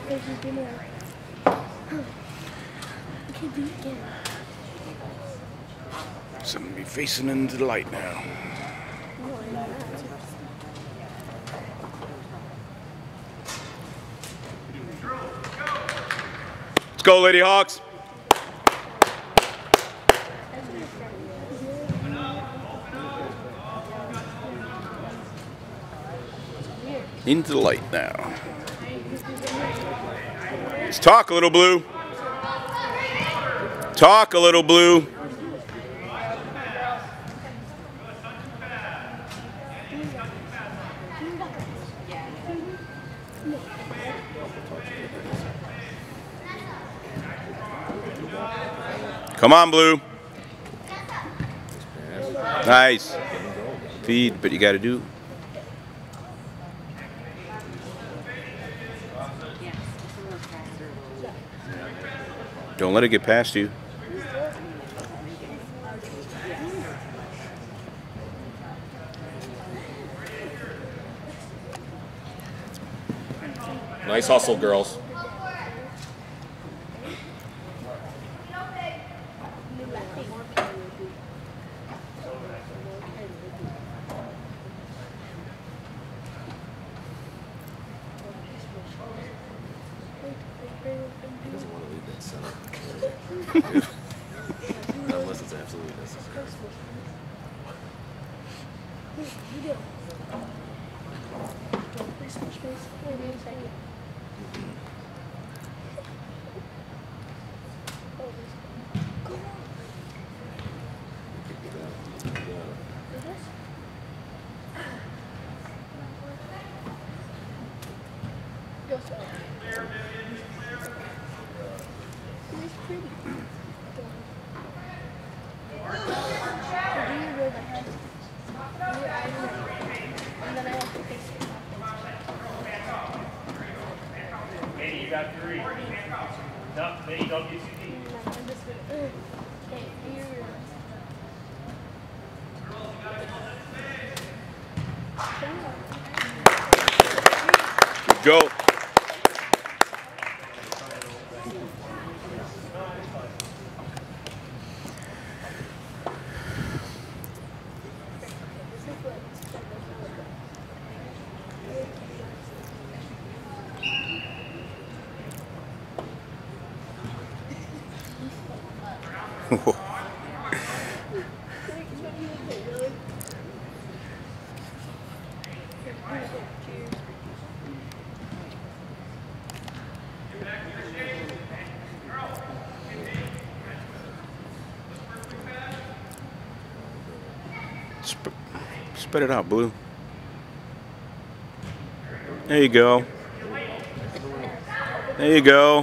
So I'm going to be facing into the light now. Let's go, Lady Hawks. Into the light now. Let's talk a little, Blue. Talk a little, Blue. Come on, Blue. Nice. Feed, but you got to do. Don't let it get past you. Nice hustle, girls. He doesn't want to leave that center. Unless it's absolutely necessary. Hey, you got 3. No, hey, don't get CT. Good go. Spread it out, Blue. There you go. There you go.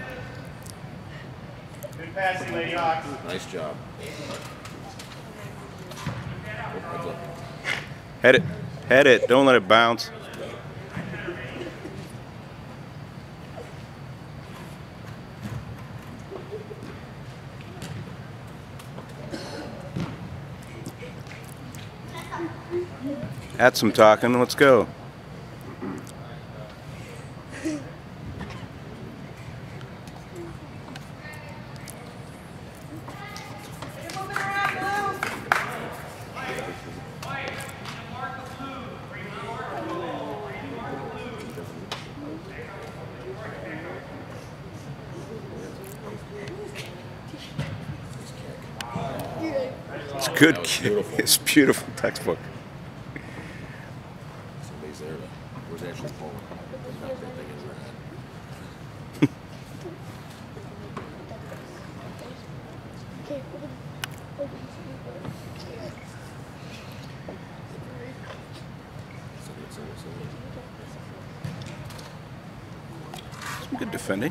Good passing, Lady Hawks. Nice job. Head it. Head it. Don't let it bounce. That's some talking. Let's go. It's good. Beautiful. It's beautiful textbook. Somebody's there. Where's Ashley's ball? Not that big as her head. Some good defending.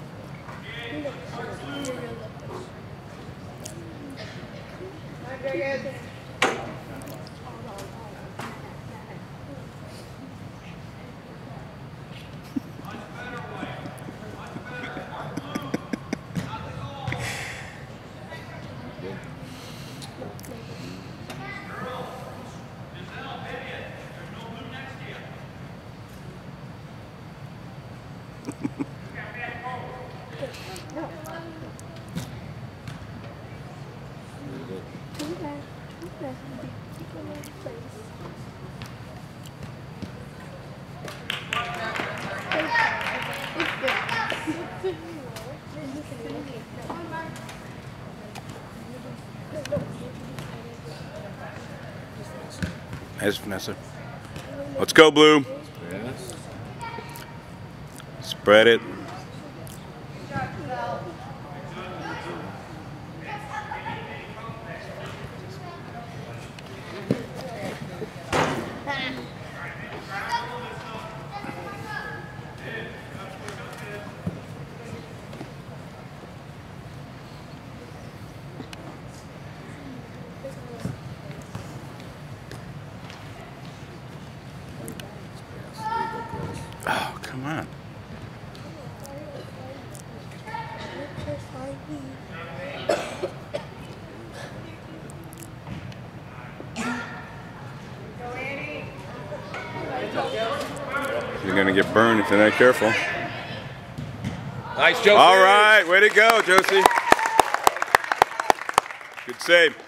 Nice, Vanessa. Let's go, Blue. Yes. Spread it. Oh, come on. You're going to get burned if you're not careful. Nice, Josie. All right, way to go, Josie. Good save.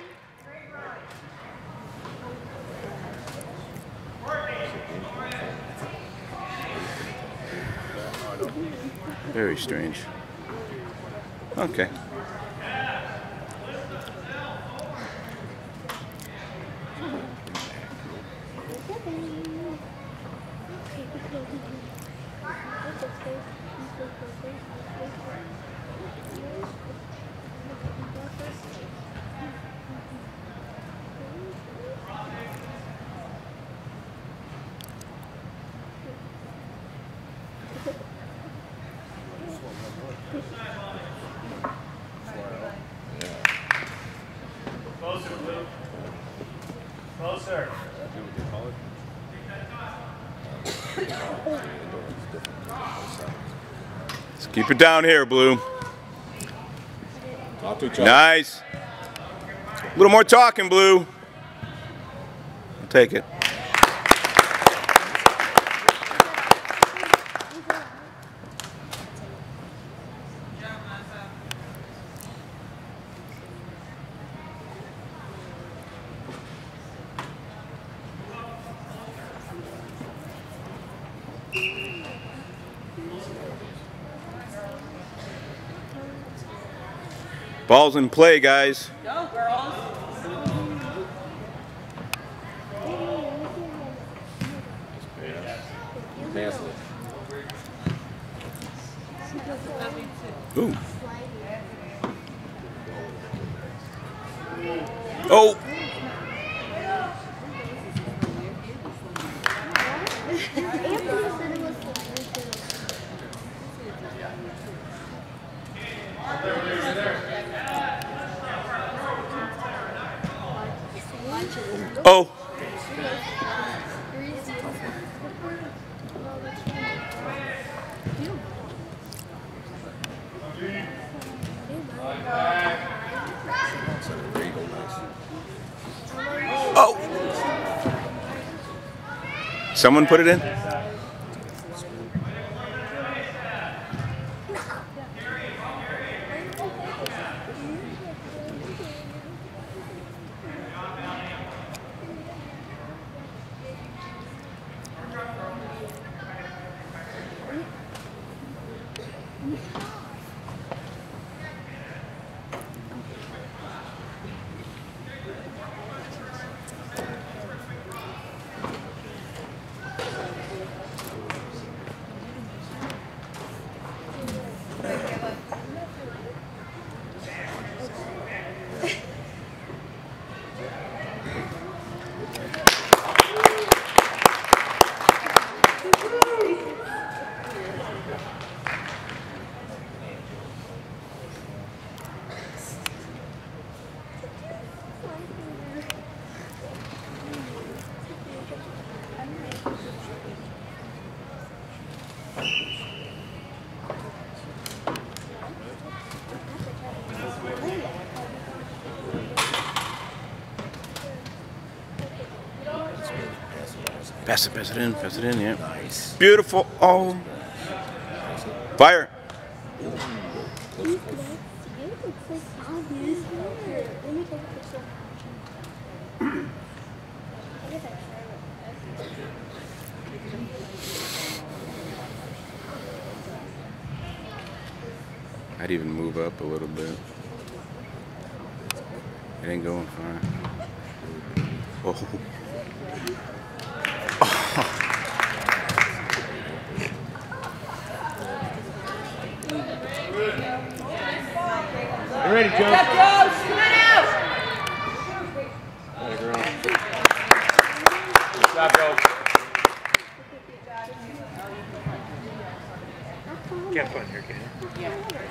Very strange. Okay. Closer, Blue. Closer. Let's keep it down here, Blue. Talk to each other. Nice. A little more talking, Blue. I'll take it. Ball's in play, guys. Go, girls. Pass it. Ooh. Oh. Oh. Oh. Someone put it in? Pass it in, yeah. Nice. Beautiful. Oh. Fire. I'd even move up a little bit. It ain't going fine. Oh. You ready, Joe? Come on out! Good girl. Good job, Joe. Can't put in here, can you? Yeah,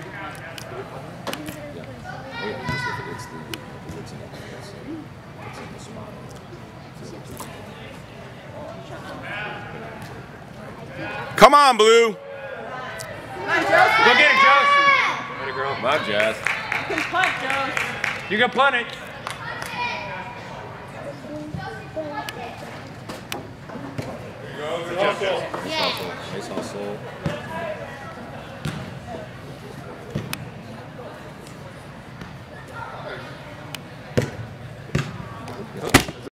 just if it's the it's in the spot. Come on, Blue. Come on, Joe. Go get it, Joe. Good girl. Come on, Jazz. You can punt, Joe. You can punt it. Nice hustle.